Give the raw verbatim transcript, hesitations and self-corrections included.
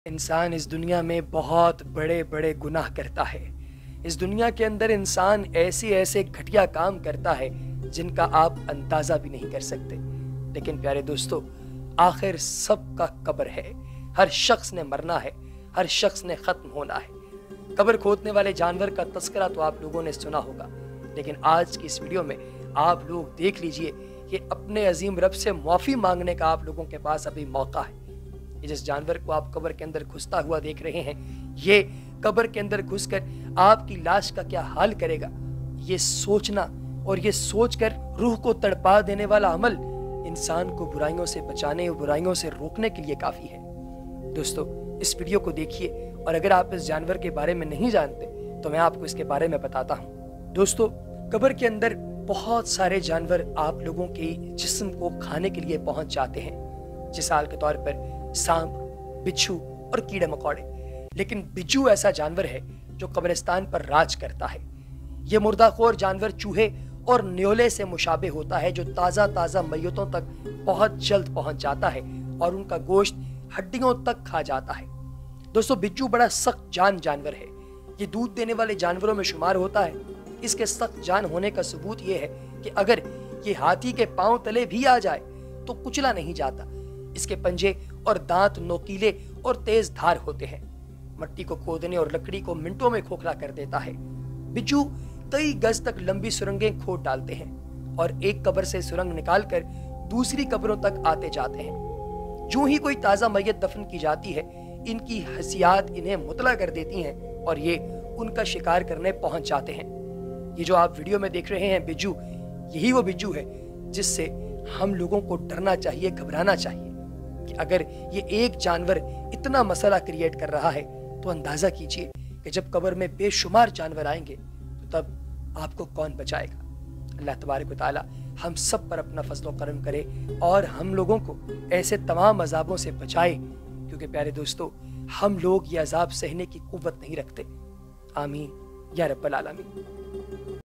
इंसान इस दुनिया में बहुत बड़े बड़े गुनाह करता है। इस दुनिया के अंदर इंसान ऐसे ऐसे घटिया काम करता है जिनका आप अंदाज़ा भी नहीं कर सकते। लेकिन प्यारे दोस्तों, आखिर सबका कब्र है। हर शख्स ने मरना है, हर शख्स ने ख़त्म होना है। कब्र खोदने वाले जानवर का तस्करा तो आप लोगों ने सुना होगा, लेकिन आज की इस वीडियो में आप लोग देख लीजिए कि अपने अजीम रब से माफ़ी मांगने का आप लोगों के पास अभी मौका है। ये जिस जानवर को आप कब्र के अंदर घुसता हुआ देख रहे हैं, ये कब्र के अंदर घुसकर आपकी लाश का क्या हाल करेगा, ये सोचना और ये सोचकर रूह को तड़पा देने वाला अमल इंसान को बुराइयों से बचाने और बुराइयों से रोकने के लिए काफ़ी है। दोस्तों, इस वीडियो को देखिए और अगर आप इस जानवर के बारे में नहीं जानते तो मैं आपको इसके बारे में बताता हूँ। दोस्तों, कब्र के अंदर बहुत सारे जानवर आप लोगों के जिस्म को खाने के लिए पहुंच जाते हैं, मिसाल के तौर पर सांप, बिच्छू और कीड़े मकोड़े। लेकिन बिच्छू ऐसा जानवर है जो कब्रिस्तान पर राज करता है। ये मुर्दाखोर जानवर चूहे और न्योले से मुशाबे होता है, जो ताज़ा ताज़ा मैयतों तक बहुत जल्द पहुंच जाता है और उनका गोश्त हड्डियों तक खा जाता है। दोस्तों, बिच्छू बड़ा सख्त जान जानवर है। ये दूध देने वाले जानवरों में शुमार होता है। इसके सख्त जान होने का सबूत ये है कि अगर ये हाथी के पांव तले भी आ जाए तो कुचला नहीं जाता। इसके पंजे और दांत नोकीले और तेज धार होते हैं। मट्टी को खोदने और लकड़ी को मिनटों में खोखला कर देता है। बिच्छू कई गज तक लंबी सुरंगें खोद डालते हैं और एक कब्र से सुरंग निकालकर दूसरी कब्रों तक आते जाते हैं। जो ही कोई ताजा मैयत दफन की जाती है, इनकी हसियात इन्हें मुतला कर देती हैं और ये उनका शिकार करने पहुंच जाते हैं। ये जो आप वीडियो में देख रहे हैं बिच्छू, यही वो बिच्छू है जिससे हम लोगों को डरना चाहिए, घबराना चाहिए कि अगर ये एक जानवर इतना मसला क्रिएट कर रहा है तो अंदाजा कीजिए कि जब कब्र में बेशुमार जानवर आएंगे तो तब आपको कौन बचाएगा। अल्लाह तबारक व तआला हम सब पर अपना फजल करम करे और हम लोगों को ऐसे तमाम अजाबों से बचाए, क्योंकि प्यारे दोस्तों, हम लोग ये अजाब सहने की कुव्वत नहीं रखते। आमीन या रब्बल आलमीन।